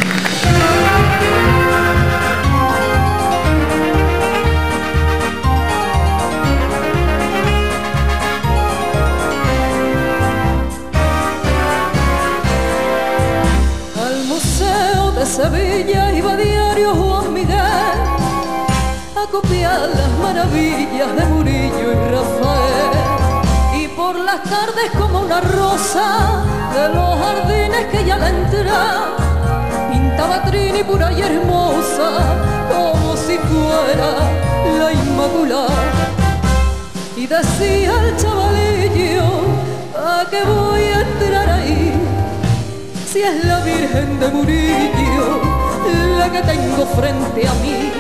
Sevilla iba a diario Juan Miguel a copiar las maravillas de Murillo y Rafael, y por las tardes como una rosa de los jardines que ya la entraba pintaba Trini pura y hermosa como si fuera la Inmaculada, y decía el chavalillo: ¿a qué voy a entrar ahí si es la Virgen de Murillo la que tengo frente a mí?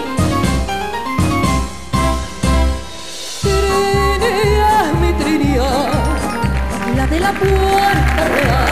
Trini es mi Trinidad, la de la Puerta Real,